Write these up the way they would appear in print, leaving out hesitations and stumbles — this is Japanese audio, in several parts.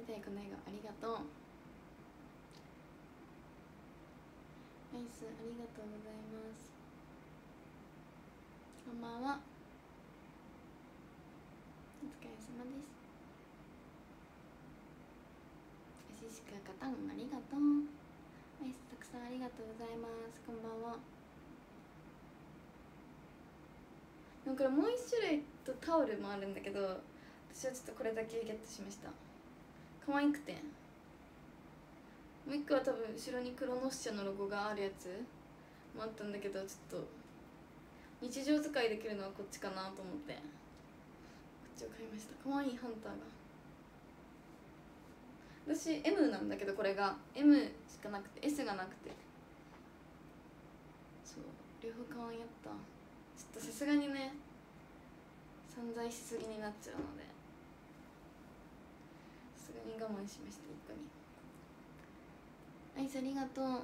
みたいこの映画ありがとう。アイスありがとうございます。こんばんは。お疲れ様です。アシシカカタンありがとう。アイスたくさんありがとうございます。こんばんは。でもこれもう一種類とタオルもあるんだけど、私はちょっとこれだけゲットしました。可愛くて、もう一個は多分後ろにクロノス社のロゴがあるやつもあったんだけど、ちょっと日常使いできるのはこっちかなと思ってこっちを買いました。可愛いハンターが。私 M なんだけど、これが M しかなくて S がなくて、そう両方可愛いやった。ちょっとさすがにね散財しすぎになっちゃうので、さすがに我慢しました。一個にアイスありがとう。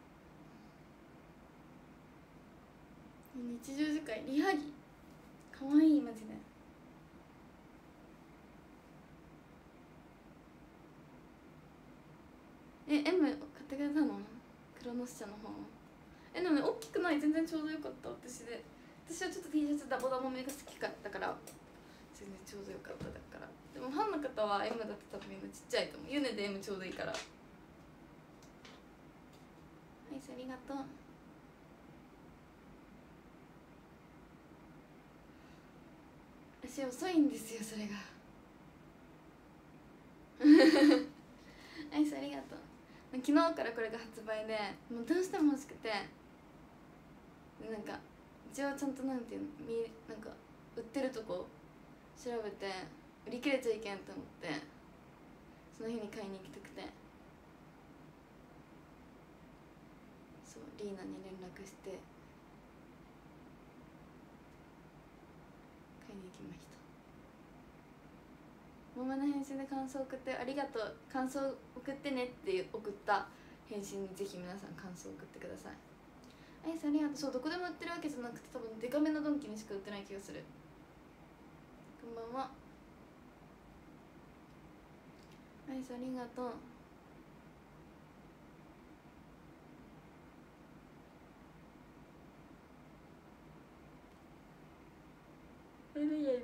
日常使いリハギかわいいマジで。M 買ってくれたの？クロノス社の方。でもね大きくない、全然ちょうどよかった。私はちょっと T シャツダボダボめが好きかったから全然ちょうどよかった。だからでもファンの方は M だって多分みんなちっちゃいと思う。ユネで M ちょうどいいから。アイスありがとう。足遅いんですよそれがアイスありがとう。昨日からこれが発売でもうどうしても欲しくて、なんか一応ちゃんとなんていうの、なんか売ってるとこ調べて、売り切れちゃいけんと思ってその日に買いに行きたくて、そうリーナに連絡して買いに行きました。ママの返信で感想送ってありがとう、感想送ってねって送った返信にぜひ皆さん感想送ってください。アイスありがとう。そうどこでも売ってるわけじゃなくて多分デカめのドンキにしか売ってない気がする。こんばんは。アイスありがとう。ありがとう。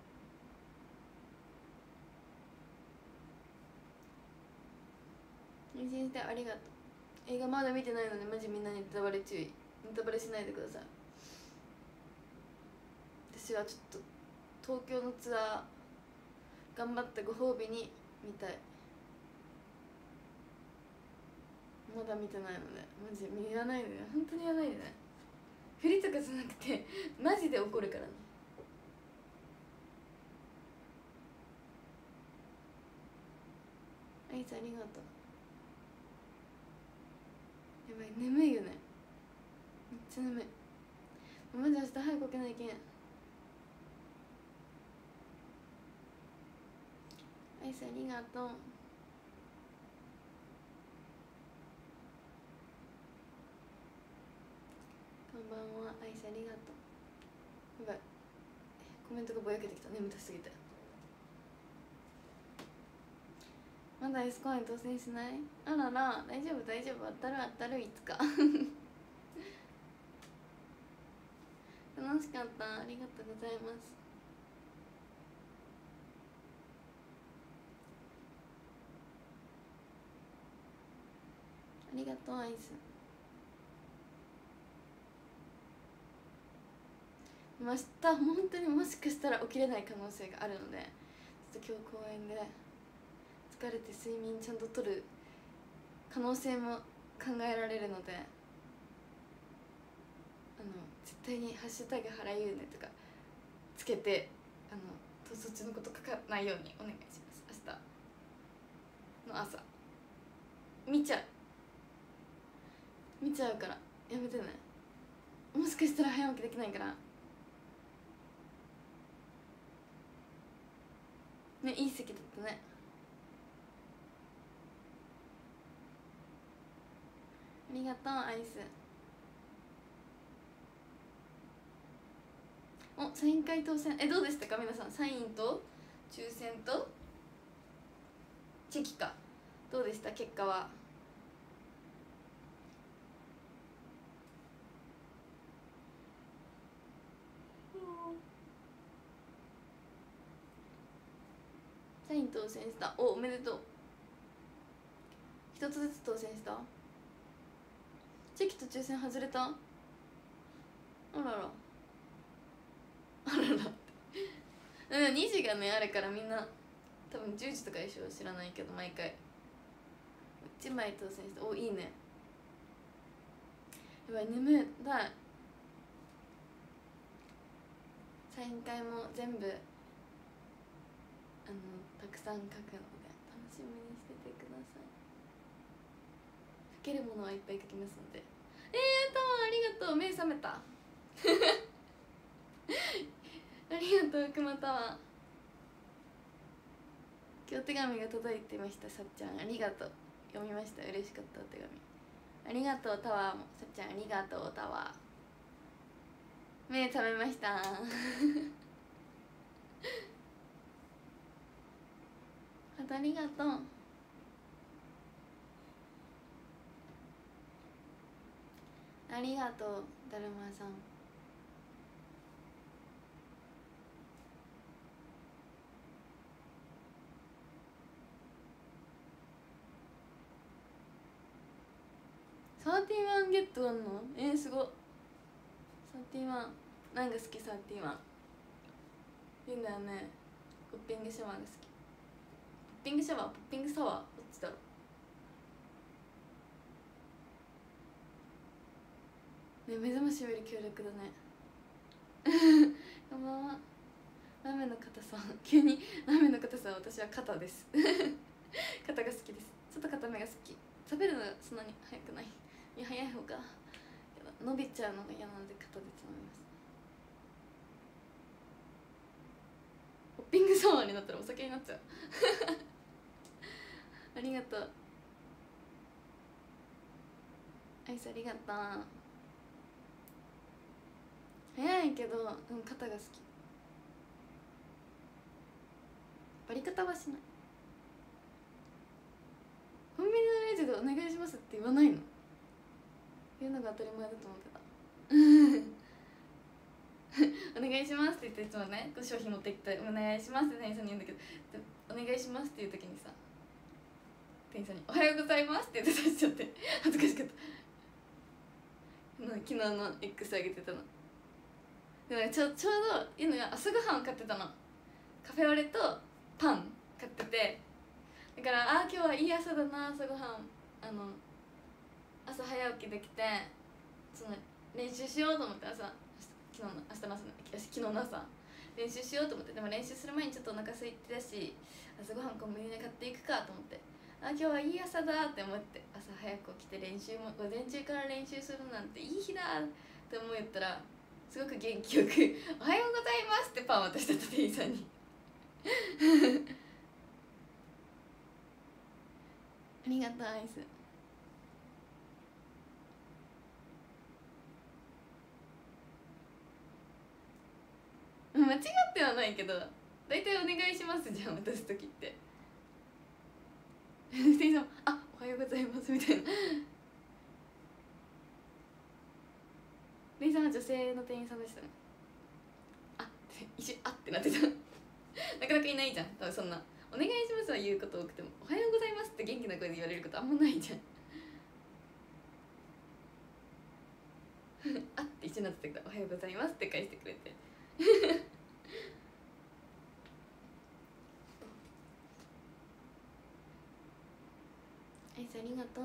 返信してありがとう。映画まだ見てないのでマジみんなネタバレ注意。ネタバレしないでください。私はちょっと東京のツアー頑張ってご褒美に見たい。まだ見てないのでマジ見らないでね、本当にやらないでね。振りとかじゃなくてマジで怒るからね。アイスありがとう。やばい眠いよね、めっちゃ眠い。マジ明日早く起きないけん。アイスありがとう。こんばんは。アイスありがとう。やばいコメントがぼやけてきた、眠たすぎて。まだ S コイン当選しない？あらら、大丈夫大丈夫、当たる当たる、いつか楽しかった、ありがとうございます。ありがとうアイス。明日本当にもしかしたら起きれない可能性があるので、ちょっと今日公園で疲れて睡眠ちゃんととる可能性も考えられるので、絶対に「ハッシュタグ原ゆうね」とかつけてそっちのこと書かないようにお願いします。明日の朝見ちゃうからやめてね。もしかしたら早起きできないからね。いい席だったね。ありがとうアイス。お、サイン会当選どうでしたか皆さん。サインと抽選とチェキか。どうでした結果は？サイン当選した。おめでとう。一つずつ当選した。チェキと抽選外れた。あららあらら2時がねあるからみんな多分10時とかでしょ。知らないけど毎回1枚当選した。おいいね。やばい眠いだい。サイン会も全部たくさん書くので楽しみにしててください。書けるものはいっぱい書きますので。タワありがとう。目覚めたありがとうくまタワ。今日手紙が届いてました。さっちゃんありがとう。読みました。嬉しかったお手紙ありがとう。タワーもさっちゃんありがとう。タワー目覚めましたありがとう。ありがとうだるまさん。31ゲットあんの？すごっ。31何が好き？31いいんだよね。ポッピングシャワーが好き。ポッピングシャワー、ポッピングサワー、どっちだろうね。目覚ましより強力だねこんばんは。ラーメンの硬さ急にラーメンの硬さは私は肩です肩が好きです。ちょっと硬めが好き。食べるのがそんなに早くない。いや早い方が伸びちゃうのが嫌なので肩でつまみます。ポッピングサワーになったらお酒になっちゃうありがとう。アイスありがとう。早いけど、肩が好き。バリ方はしない。コンビニのレジでお願いしますって言わないの？言うのが当たり前だと思ってたお願いしますって言っていつもね商品持ってきてお願いしますって店員さんに言うんだけど、お願いしますっていう時にさ店員さんにおはようございますって言って出しちゃって恥ずかしかった昨日の X あげてたの。でもちょうどいいのが朝ごはんを買ってたの。カフェオレとパン買ってて、だから今日はいい朝だな。朝ごはん朝早起きできてその練習しようと思って昨日の朝練習しようと思って。でも練習する前にちょっとお腹空いてたし朝ごはんコンビニで買っていくかと思って、今日はいい朝だって思って朝早く起きて練習も午前中から練習するなんていい日だって思ったらすごく元気よく「おはようございます」ってパン渡した店員さんにありがとうアイス。間違ってはないけど大体お願いしますじゃん渡す時って店員さんも「おはようございます」みたいな店員さんは女性の店員さんでしたね。一瞬ってなってたなかなかいないじゃん多分そんな「お願いします」は言うこと多くても「おはようございます」って元気な声で言われることあんまないじゃんって一緒になってたけど「おはようございます」って返してくれてアイスありがとう。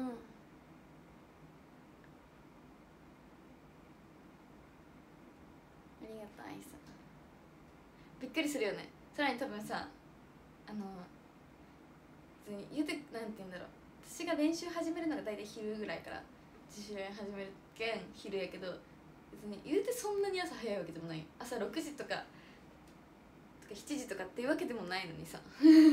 ありがとうアイス。びっくりするよね。さらに多分さ別に言うてなんて言うんだろう、私が練習始めるのが大体昼ぐらいから自主練始めるけん昼やけど、別に言うてそんなに朝早いわけでもない。朝6時とか7時とかっていうわけでもないのにさ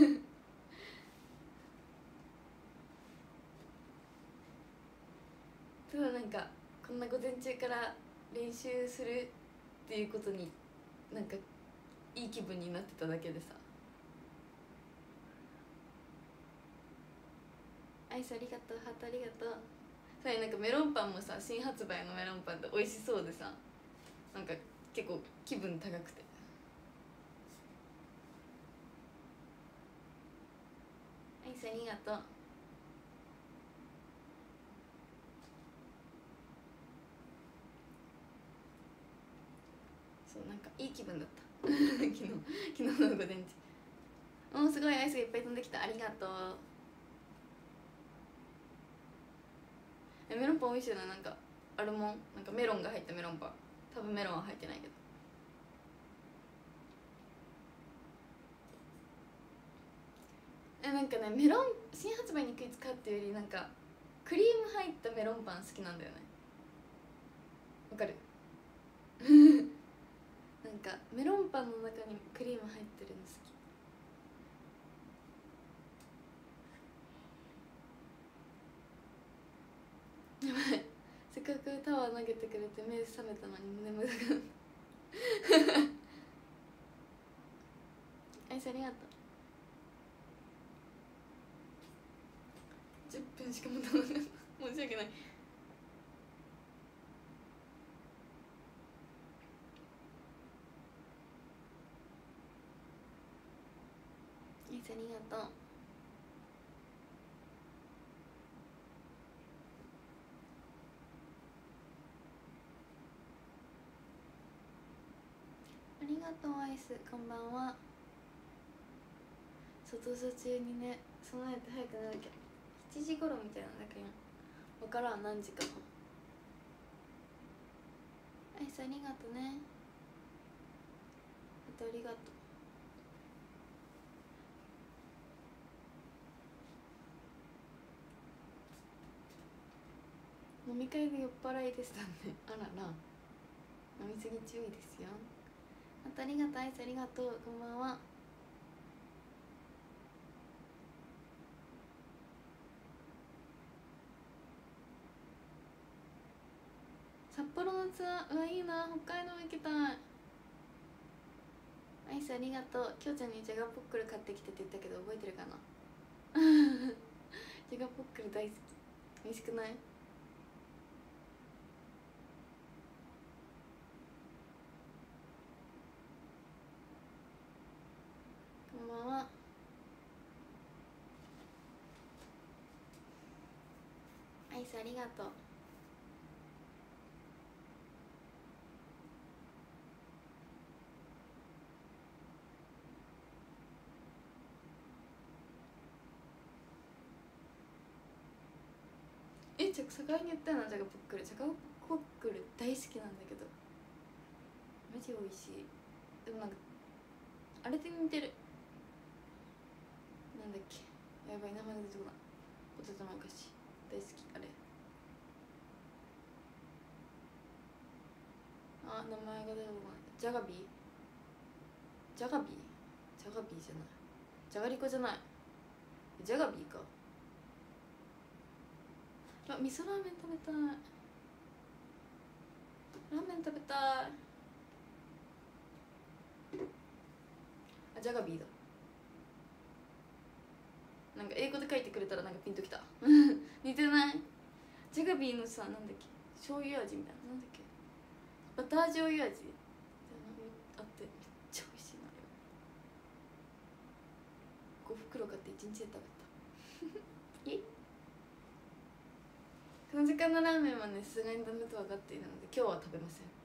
ただなんかこんな午前中から練習するっていうことになんかいい気分になってただけでさ、 アイスありがとう、ハートありがとう。さあなんかメロンパンもさ、新発売のメロンパンって美味しそうでさ、なんか結構気分高くて、アイスありがとう。そうなんかいい気分だった昨日の午前中、もうすごいアイスがいっぱい飛んできた、ありがとう。メロンパン美味しいな。なんかあるもん、なんかメロンが入ったメロンパン、多分メロンは入ってないけど、なんかね、メロン新発売に食いつかっていうより、なんかクリーム入ったメロンパン好きなんだよね。わかるなんかメロンパンの中にクリーム入ってるの好き。やばい、せっかくタワー投げてくれて目覚めたのに眠たくなったアイスありがとう。10分しか持たなかった、申し訳ない。アイスありがとう。ありがとうアイス、こんばんは。外途中にね、備えて早く寝なきゃ。7時頃みたいなんだけど分からん、何時かも。アイスありがとうね。あとありがとう。飲み会で酔っ払いでしたね。あらら、飲みすぎ注意ですよ。あとありがとうアイスありがとう、こんばんは。札幌のツアー、うわいいな、北海道行きたい。アイスありがとう。きょうちゃんにじゃがポックル買ってきてって言ったけど覚えてるかなじゃがポックル大好き。美味しくない？こんばんは。アイスありがとう。じゃがに言ったよな、じゃがポックル。じゃがポックル大好きなんだけどマジ美味しい。でもなんかあれで似てる。なんだっけ、やばい、名前が出てこない。ポテトのお菓子大好き。あれ、名前が出てこない。ジャガビー、ジャガビー、ジャガビーじゃない、じゃがりこじゃない、ジャガビーか。味噌ラーメン食べたい。ラーメン食べたい。ジャガビーだ。なんか英語で書いてくれたらなんかピンときた似てない？ジャガビーのさ、なんだっけ、醤油味みたいな、なんだっけ、バター醤油味あってめっちゃ美味しいの。あれ5袋買って1日で食べたこの時間のラーメンはね、さすがにダメと分かっているので今日は食べません。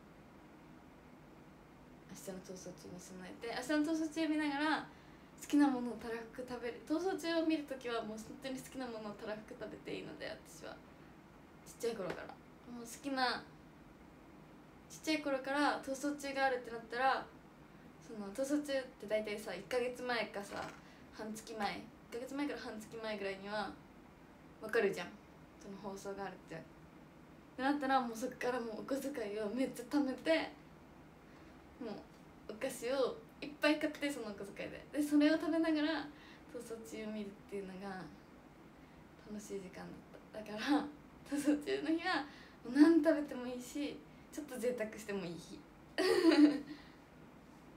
明日の逃走中に備えて、明日の逃走中見ながら好きなものをたらふく食べる。逃走中を見るときはもう本当に好きなものをたらふく食べていいので、私はちっちゃい頃からもう好きな、ちっちゃい頃から逃走中があるってなったら、その逃走中って大体さ、1ヶ月前かさ半月前、1ヶ月前から半月前ぐらいには分かるじゃん、その放送があるってなったら、もうそっからもうお小遣いをめっちゃ貯めて、もうお菓子をいっぱい買って、そのお小遣いでそれを食べながら逃走中を見るっていうのが楽しい時間だった。だから逃走中の日はもう何食べてもいいし、ちょっと贅沢してもいい日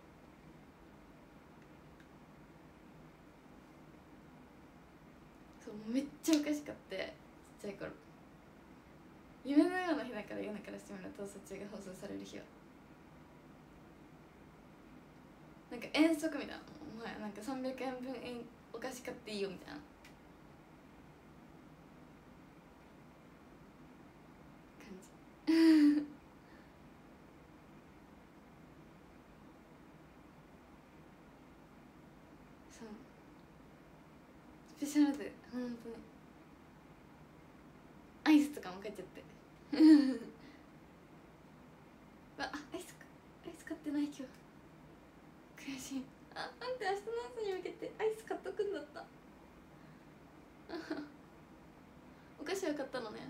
そう、 めっちゃお菓子買ってちっちゃい頃。夢のような日だから夜からしてみる逃走中が放送される日はなんか遠足みたいな、お前なんか300円分お菓子買っていいよみたいな感じそうスペシャルで本当にアイスとかも買っちゃってあアイス買ってない今日悔しい。なんで明日の朝に向けてアイス買っとくんだったお菓子は買ったのね。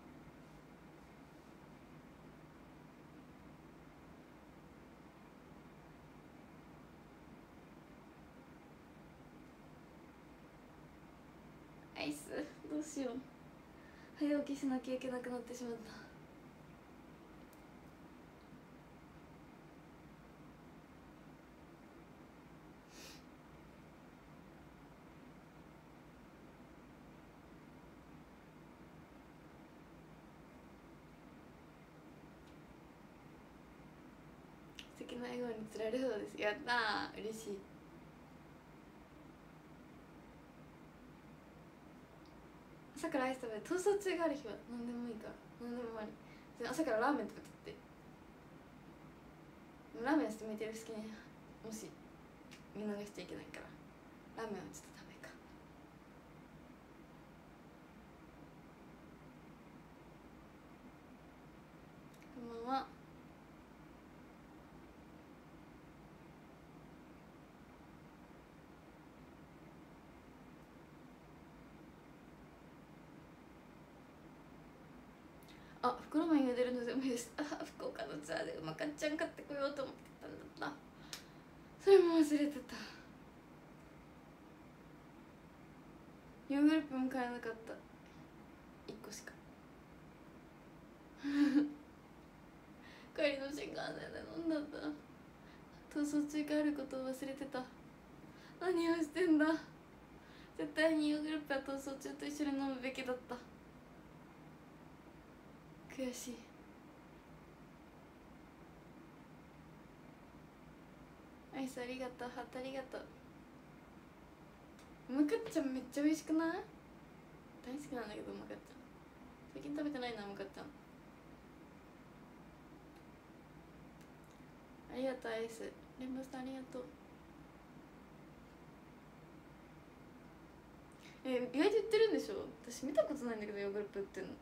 アイスどうしよう、早起きしなきゃいけなくなってしまった。素敵な笑顔につられそうです。やったー、嬉しい。朝からアイス食べて逃走中がある日は何でもいいから何でもあり。朝からラーメン食べてってラーメンして向いてる好きにもし見逃しちゃいけないからラーメンはちょっとダメか。こんばんは。袋麺茹でるのでもいいです。福岡のツアーでうまかっちゃん買ってこようと思ってたんだった。それも忘れてた。ヨーグルトも買えなかった。1個しか帰りの新幹線で飲んだんだ。逃走中があることを忘れてた。何をしてんだ。絶対にヨーグルトは逃走中と一緒に飲むべきだった。悔しい。アイスありがとう、ハートありがとう。うまかっちゃんめっちゃ美味しくない？大好きなんだけど、うまかっちゃん最近食べてないな、うまかっちゃん。ありがとうアイス。レンボスさんありがとう。意外と売ってるんでしょ。私見たことないんだけど、ヨーグルト売ってるの。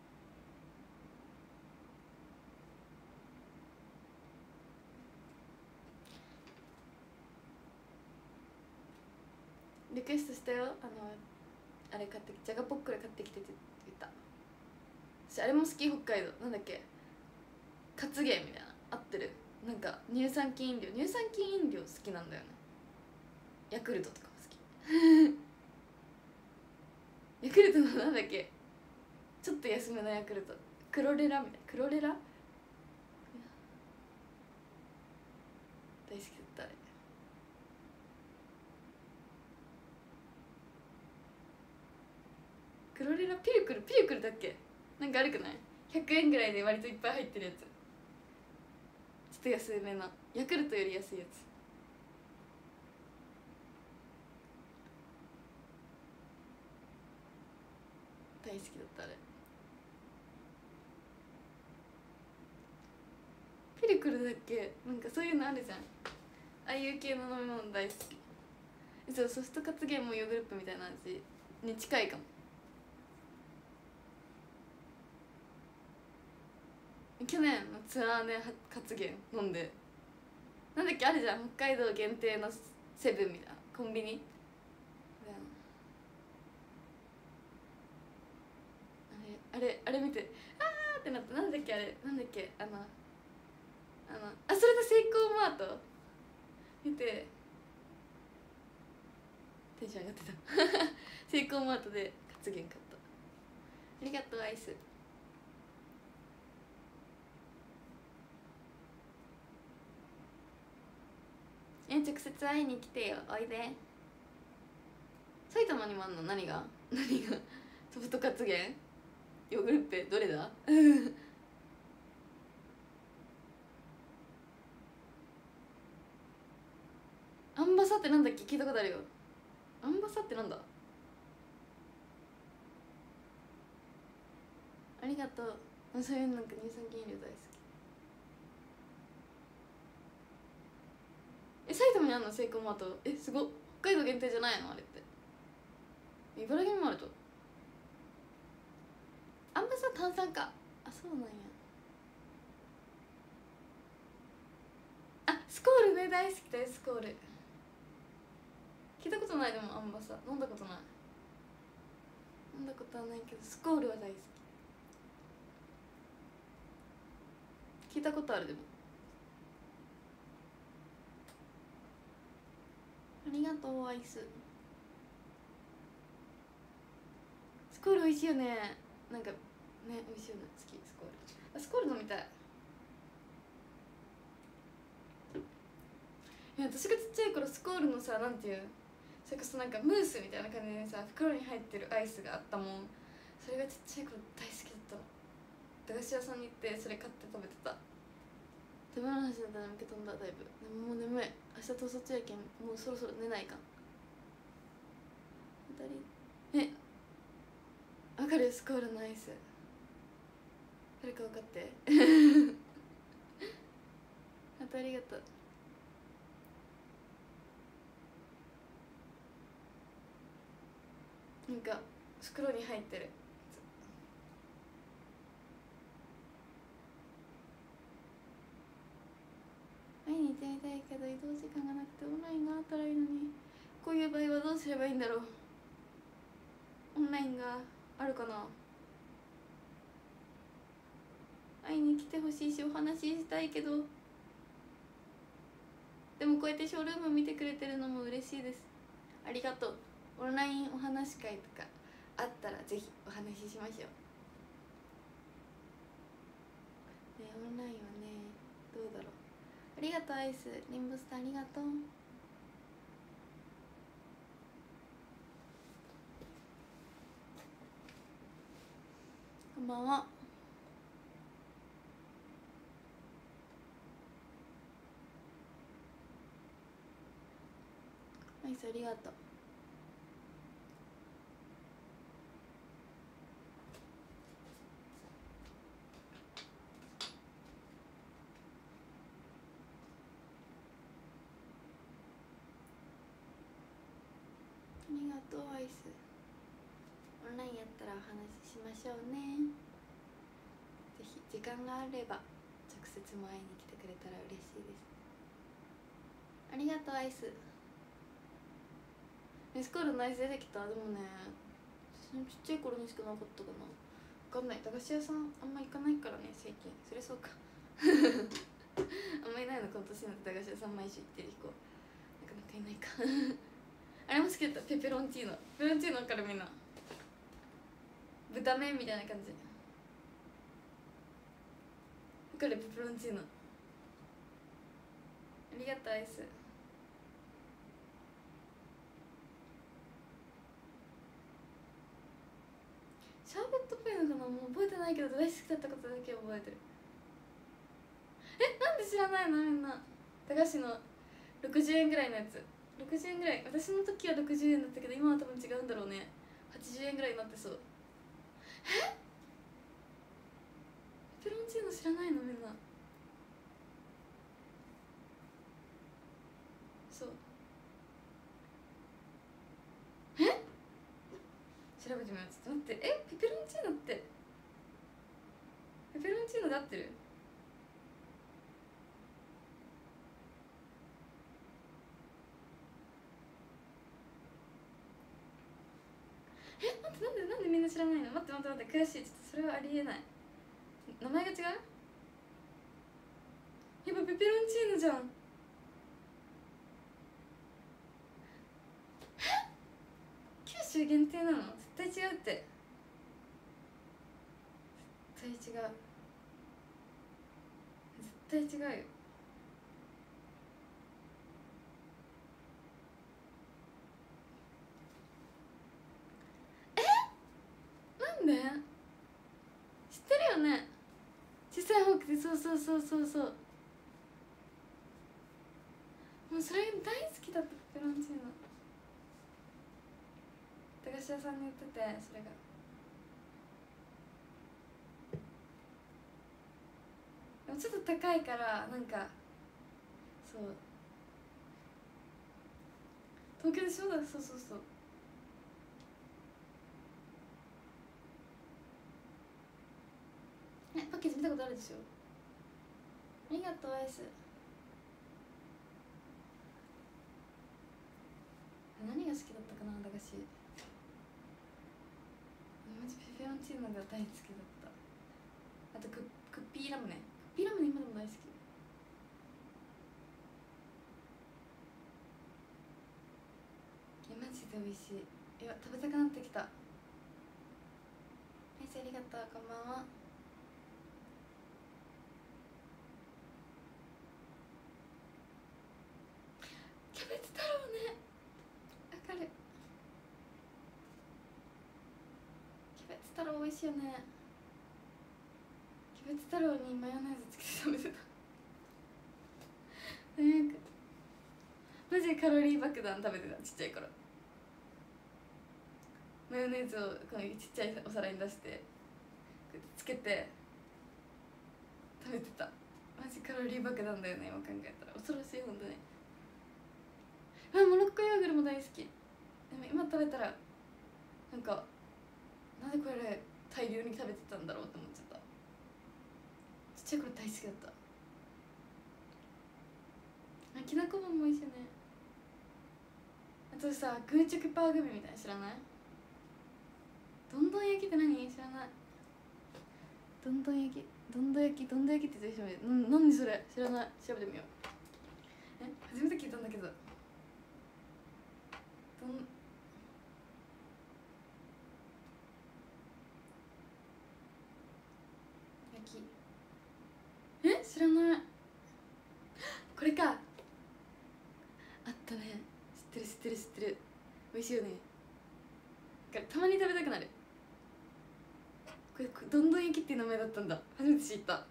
リクエストしたよ。あれ買ってじゃがポックル買ってきてって言った。私あれも好き。北海道なんだっけ、活芸みたいな、合ってる。なんか乳酸菌飲料好きなんだよね。ヤクルトとかも好きヤクルトのなんだっけ、ちょっと安めのヤクルト、クロレラみたいな。クロレラ大好きだったあれ。クロレラピルクルだっけ。なんか悪くない？ 100 円ぐらいで割といっぱい入ってるやつ。ちょっと安めな、ヤクルトより安いやつ。大好きだったあれ。ピルクルだっけ。なんかそういうのあるじゃん、ああいう系の飲み物大好き。そう、ソフトカツゲームもヨーグルトみたいな味に近いかも。去年のツアーでカツゲー飲んで、なんだっけあるじゃん、北海道限定のセブンみたいなコンビニ、あれ見てあーってなった。なんだっけあれ、なんだっけ、それでセイコーマート見てテンション上がってたセイコーマートでカツゲン買った。ありがとうアイス。直接会いに来てよ、おいで。埼玉にもあんの？何が？ 何がソフトカツ源ヨーグルッペどれだアンバサってなんだっけ、聞いたことあるよ。アンバサってなんだ。ありがとう。そういうなんか乳酸菌飲料大好き。埼玉にあんのセイコーマート。すごっ。北海道限定じゃないのあれって。茨城にもあると。アンバサ炭酸か。あ、そうなんや。あ、スコールね、大好きだよスコール。聞いたことない。でもアンバサ飲んだことない。飲んだことはないけどスコールは大好き。聞いたことある。でもありがとうアイス。スコール美味しいよね。なんかね、美味しいよね。好きスコール。スコール飲みたい。いや、私がちっちゃい頃スコールのさ、なんていう、それこそなんかムースみたいな感じでさ、袋に入ってるアイスがあったもん。それがちっちゃい頃大好きだったの。駄菓子屋さんに行ってそれ買って食べてた。食べ物の話だったら眠気飛んだ。だいぶ。でももう眠い。明日統率やけん、もうそろそろ寝ないかん。わかる。スコールのアイス誰か分かってありがとう。なんか袋に入ってる。会いに行ってみたいけど移動時間がなくてオンラインがあったらいいのに。こういう場合はどうすればいいんだろう。オンラインがあるかな。会いに来てほしいしお話ししたいけど、でもこうやってショールーム見てくれてるのも嬉しいです。ありがとう。オンラインお話し会とかあったらぜひお話ししましょうね。オンラインはね、どうだろう。ありがとうアイス。リンボスターありがとう。こんばんは。アイスありがとう。ありがとうアイス。オンラインやったらお話ししましょうね。ぜひ時間があれば直接も会いに来てくれたら嬉しいです。ありがとうアイス。スコールのアイス出てきた。でもね、私のちっちゃい頃にしかなかったかな。分かんない。駄菓子屋さんあんま行かないからね最近。それそうかあんまいないの。この年になって駄菓子屋さん毎週行ってる人なかなかいないかあれも好きだった。ペペロンチーノ。ペペロンチーノからみんな豚麺みたいな感じ。わかる。ペペロンチーノ。ありがとうアイス。シャーベットっぽいのかな。もう覚えてないけど大好きだったことだけ覚えてる。なんで知らないのみんな。駄菓子の60円ぐらいのやつ。60円ぐらい。私の時は60円だったけど今は多分違うんだろうね。80円ぐらいになってそう。ペペロンチーノ知らないのみんな。そう。調べてみよう。ちょっと待って。ペペロンチーノってペペロンチーノで合ってる？待って、なんでみんな知らないの。待って悔しい。ちょっとそれはありえない。名前が違う。やっぱペペロンチーノじゃん。九州限定なの。絶対違うって。絶対違う。絶対違うよ。 てて、そうそうそうそうそう、もうそれ大好きだった。ペペロンチーノ駄菓子屋さんに売ってて、それがでもちょっと高いからなんか、そう東京でしょ。だ、そうそうそう、パッケージ見たことあるでしょ。ありがとうアイス。何が好きだったかな、駄菓子。マジペペロンチーノが大好きだった。あとクッピーラムネ。クッピーラムネ今でも大好き。マジで美味しい。いや、食べたくなってきた。アイスありがとう、こんばんは。キャベツ太郎ね、わかる。キャベツ太郎美味しいよね。キャベツ太郎にマヨネーズつけて食べてた。なんかマジでカロリー爆弾食べてた、ちっちゃい頃。マヨネーズをこのちっちゃいお皿に出してつけて食べてた。マジカロリー爆弾だよね、今考えたら。恐ろしい、本当に。モロッコヨーグルも大好き。でも今食べたらなんか、なんでこれ大量に食べてたんだろうって思っちゃった。ちっちゃい頃大好きだった。きなこ棒も美味しいね。あとさ、グーチョキパーグミみたいな知らない？どんどん焼きって何？知らない。どんどん焼き、どんどん焼き、どんどん焼きってぜひ何それ、知らない。調べてみよう。初めて聞いたんだけど。どん焼き、知らない。これか。あったね。知ってる知ってる知ってる。美味しいよね。たまに食べたくなる。これどんどん焼きっていう名前だったんだ。初めて知った。あ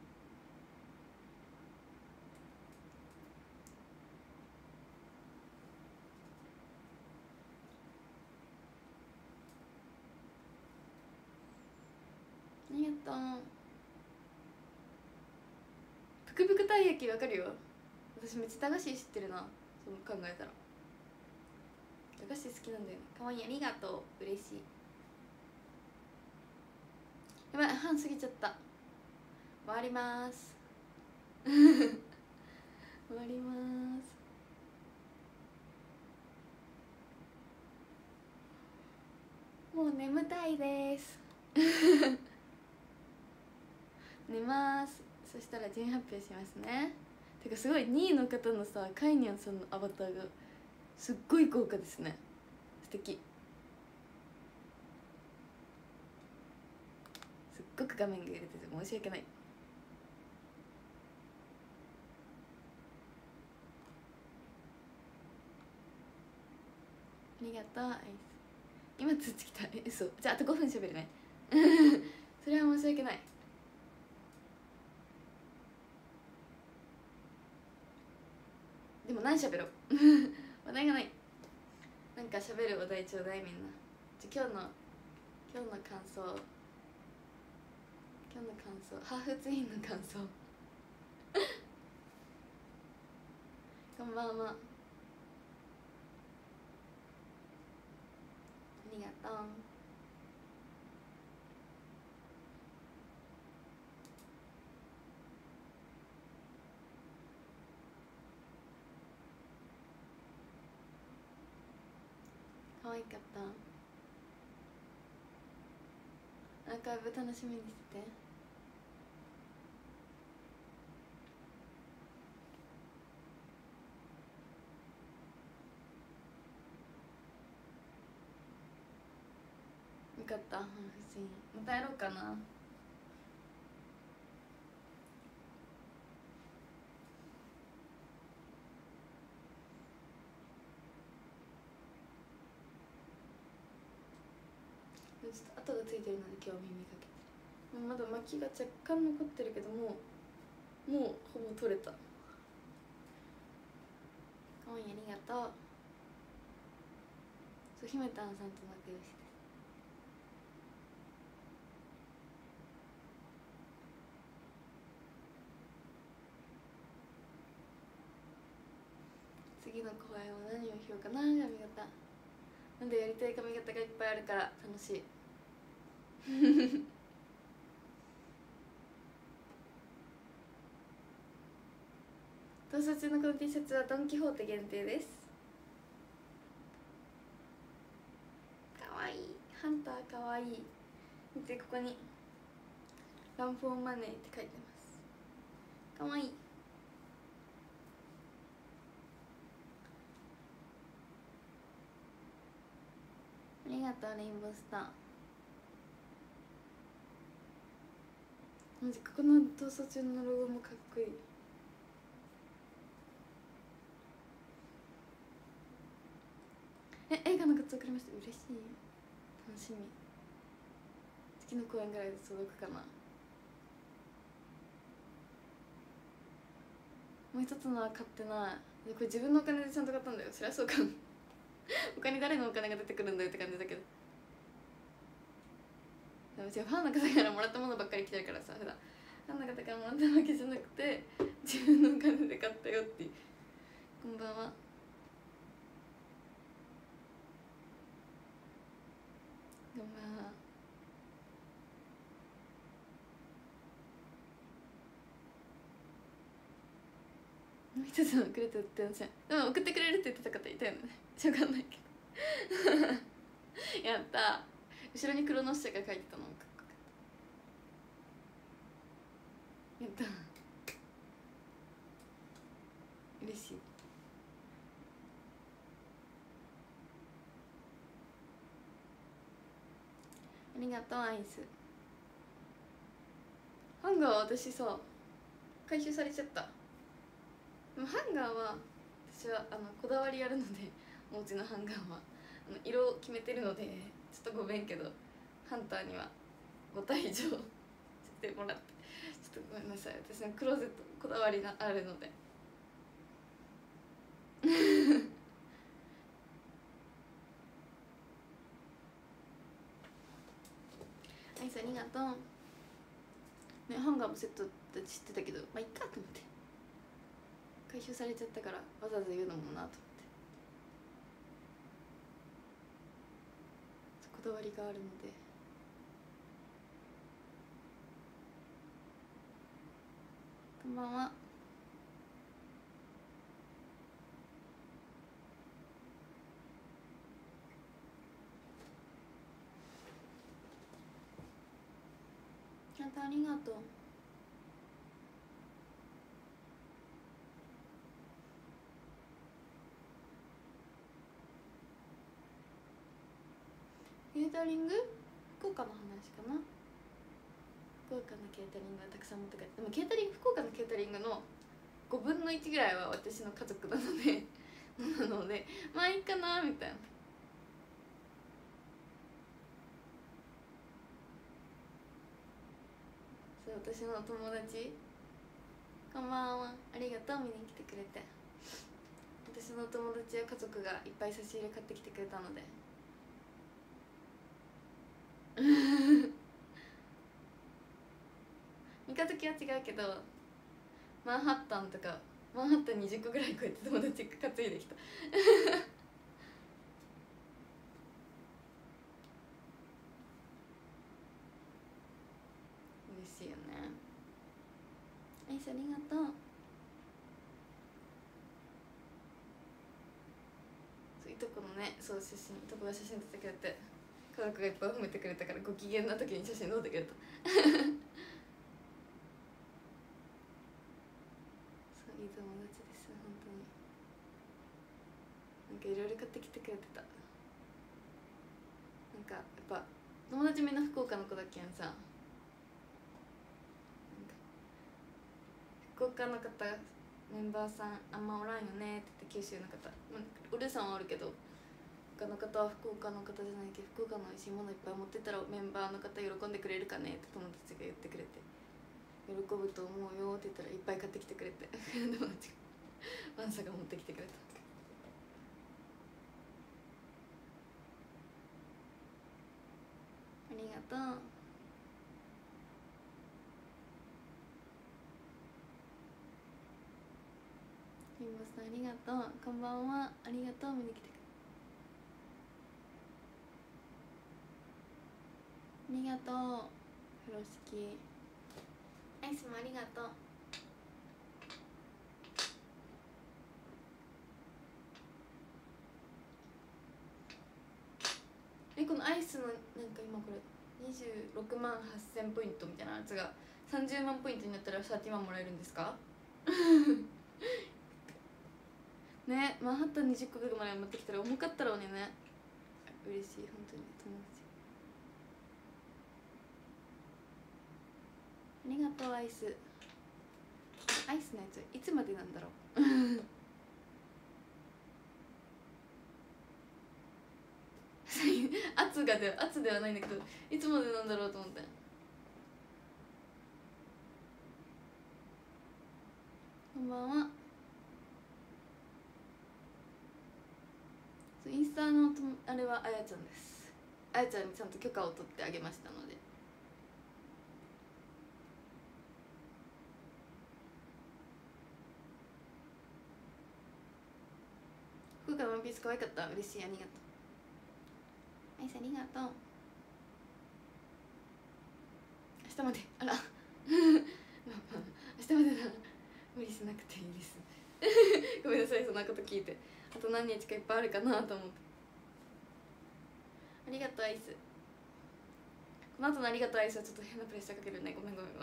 りがとう。ぷくぷくたい焼きわかるよ。私めっちゃ駄菓子知ってるな、そう考えたら。駄菓子好きなんだよね。かわいい、ありがとう、嬉しい。やばい、半過ぎちゃった。終わります終わります。もう眠たいです寝ます。そしたら順位発表しますね。てかすごい2位の方のさ、カイニャンさんのアバターがすっごい豪華ですね。素敵。すっごく画面が揺れてて申し訳ない。ありがとうアイス。今通知来た。嘘。じゃああと5分しゃべるねそれは申し訳ない。でも何しゃべろう話題がない。なんかしゃべる話題ちょうだい、みんな。じゃあ今日の感想、ハーフツインの感想こんばんは。ありがとう。可愛かった。アーカイブ楽しみにしてて。よかった。ハーフツインまたやろうかな。ちょっと跡がついてるので今日耳かけてる。 まだ巻きが若干残ってるけどもうほぼ取れた。今夜ありがとう。そう、姫たんさんと仲良しです。次の公演は何をしようかな。髪型なんでやりたい髪型がいっぱいあるから楽しい。逃走中のこの T シャツはドン・キホーテ限定です。かわいい。ハンターかわいい。見て、ここにランフォーマネーって書いてます。かわいい。ありがとうレインボースター。マジここの逃走中のロゴもかっこいい。映画のグッズ送りました。嬉しい。楽しみ。次の公演ぐらいで届くかな。もう一つのは買ってない。これ自分のお金でちゃんと買ったんだよ。そりゃそうか。他に誰のお金が出てくるんだよって感じだけど。でも違う、ファンの方からもらったものばっかり来てるからさ。普段ファンの方からもらったわけじゃなくて自分のお金で買ったよっていう。こんばんは。こんばんは。もう一つのくれて売ってません。でも送ってくれるって言ってた方いたよね。しょうがないけど。やった。後ろに黒のっしゃが書いてたのもかっこよかった。やった。嬉しい。ありがとうアイス。ハンガーは私さ回収されちゃった。でもハンガーは私はこだわりあるので、お家のハンガーは色を決めてるのでちょっとごめんけど、ハンターにはご退場してもらって、ちょっとごめんなさい。私のクローゼットこだわりがあるので。アイスありがとう。ね、ハンガーもセットって知ってたけど、まあいっかと思って回収されちゃったから、わざわざ言うのもなと思って。こだわりがあるので。こんばんは。ありがとう。ケータリング福岡の話かな。福岡のケータリングはたくさん持って帰って、でもケータリング、福岡のケータリングの5分の1ぐらいは私の家族なのでまあいいかなみたいな。そう、私のお友達、こんばんは。ありがとう、見に来てくれて。私のお友達や家族がいっぱい差し入れ買ってきてくれたので三日月は違うけど、マンハッタンとか、マンハッタン20個ぐらいこうやって友達が担いできた。嬉しいよね。アイスありがとう。そう、いとこのね、そう、写真、いとこが写真撮ってくれて、家族がいっぱい褒めてくれたから、ご機嫌な時に写真撮ってくれた。そう、いい友達です、本当に。なんかいろいろ買ってきてくれてた。なんかやっぱ友達みんな福岡の子だけんさ、なんか福岡の方メンバーさんあんまおらんよねって言って、九州の方、おるさんはおるけど、他岡の方は福岡の方じゃないけど福岡の美味しいものいっぱい持ってたらメンバーの方喜んでくれるかねって友達が言ってくれて、喜ぶと思うよって言ったらいっぱい買ってきてくれて友達がワンサが持ってきてくれた。ありがとう。リンボさんありがとう。こんばんは。ありがとう。見に来てくれありがとう。風呂敷アイスもありがとう。このアイスのなんか今これ26万8000ポイントみたいなやつが30万ポイントになったら30万もらえるんですかね、マンハッタン20個ぐらいまで持ってきたら重かったろうね。嬉しい、本当に友達ありがとう。アイスのやついつまでなんだろう圧ではないんだけどいつまでなんだろうと思って。こんばんは。インスタのあれはあやちゃんです。あやちゃんにちゃんと許可を取ってあげましたので。福岡のワンピース可愛かった。嬉しい、ありがとう。アイスありがとう。明日まで、あら明日までなら無理しなくていいですごめんなさい、そんなこと聞いて。あと何日かいっぱいあるかなと思って。ありがとうアイス。この後のありがとうアイスはちょっと変なプレッシャーかけるね。ごめん違う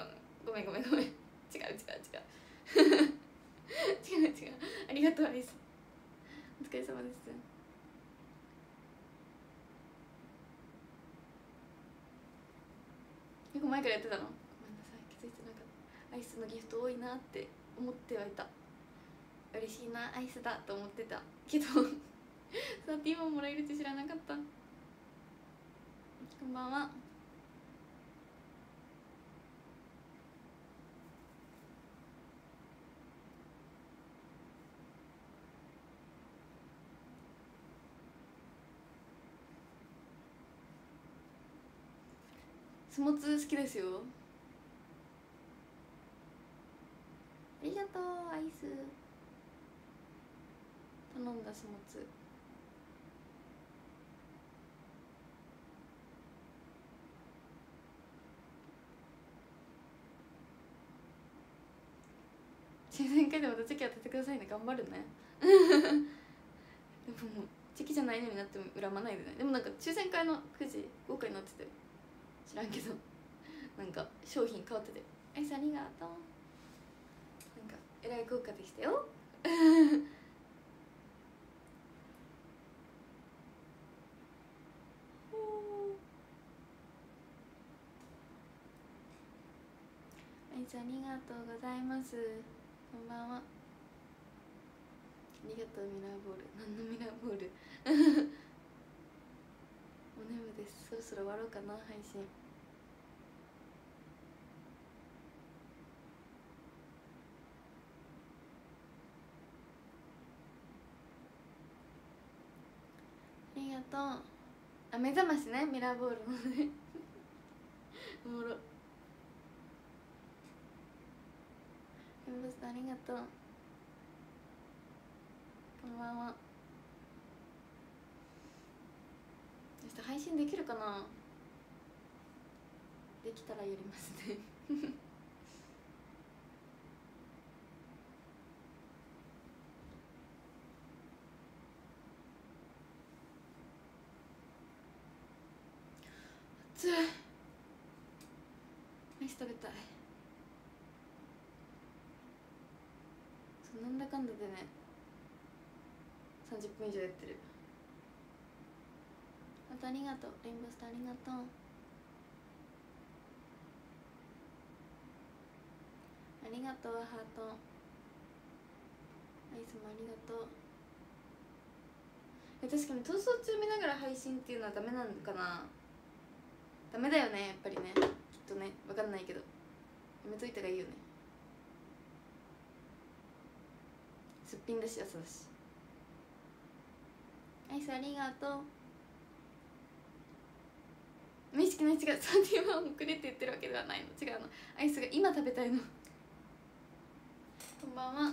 ありがとうアイス。お疲れ様です。結構前からやってたの。ごめんなさい、気づいてなかった。アイスのギフト多いなって思ってはいた。嬉しいな、アイスだと思ってたけどさて今もらえるって知らなかった。こんばんは。スモツ好きですよ。ありがとうアイス。頼んだスモツ。抽選会でまたチェキ当ててくださいね。頑張るねでももうチェキじゃないのになっても恨まないでね。でもなんか抽選会のくじ豪華になってて知らんけどなんか商品変わってて「アイスありがとう」なんかえらい豪華でしたよアイスありがとうございます。こんばんは。ありがとうミラーボール。何のミラーボールお眠です。そろそろ終わろうかな配信。ありがとう。あ、目覚ましね、ミラーボールのねおもろ。エンボスありがとう。こんばんは。明日配信できるかな。できたらやりますね暑い。アイス食べたい。そうなんだかんだでね30分以上やってる。あとありがとう。レインボースターありがとう。ありがとうハート。アイスもありがとう。 確かに逃走中見ながら配信っていうのはダメなのかな。ダメだよねやっぱりね、きっとね。分かんないけどやめといた方がいいよね。すっぴんだし朝だし。アイスありがとう。無意識の違う。サンディは遅れて言ってるわけではないの。違うの。アイスが今食べたいの。こんばんは。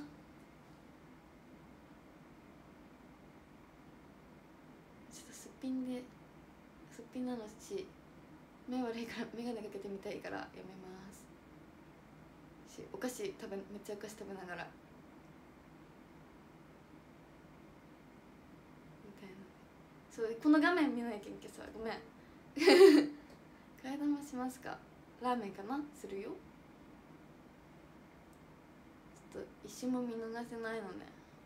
ちょっとすっぴんなのし、目悪いから眼鏡かけてみたいからやめますし、お菓子めっちゃお菓子食べながらみたいな。そう、この画面見ないけんけさ、ごめん。替え玉しますか。ラーメンかな。するよ。ちょっと一瞬も見逃せないのね。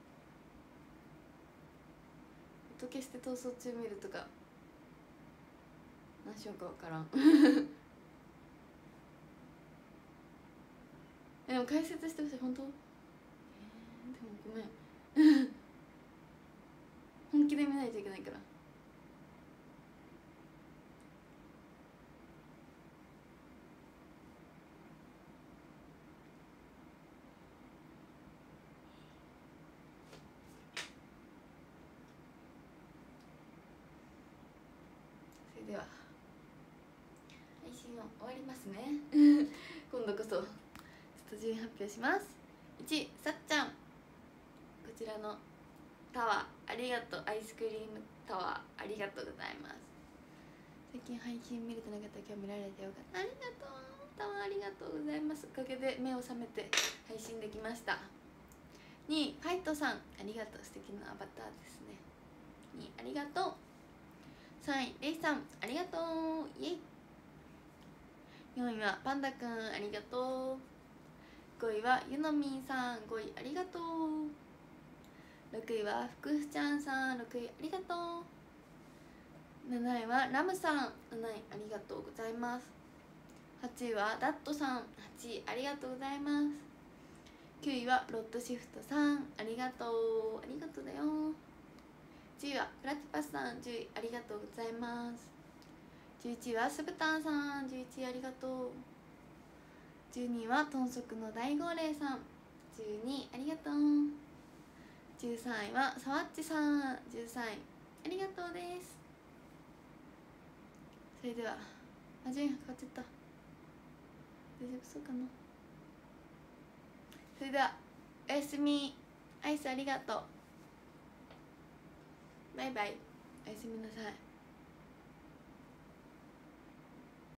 音消して逃走中見るとか何しようか分からん。でも解説してほしい。本当？でもごめん。本気で見ないといけないから。それでは配信を終わりますね。今度こそちょっと順位発表します。1、さっちゃん。こちらのタワーありがとう。アイスクリームタワーありがとうございます。最近配信見れてなかったら今日見られてよかった。ありがとう。タワーありがとうございます。おかげで目を覚めて配信できました。2位、ファイトさんありがとう。素敵なアバターですね。2位ありがとう。3位、レイさんありがとう。イエイ。4位はパンダくんありがとう。5位はゆのみんさん5位ありがとう。6位はふくふちゃんさん6位ありがとう。7位はラムさん7位ありがとうございます。8位はダットさん8位ありがとうございます。9位はロッドシフトさんありがとう。ありがとうだよ。10位はプラティパスさん10位ありがとうございます。11位はスブタンさん11位ありがとう。12位は豚足の大号令さん12位ありがとう。13位はさわっちさん13位ありがとうです。それでは順位が変わっちゃった。大丈夫そうかな。それではおやすみ。アイスありがとう。バイバイ。おやすみなさい。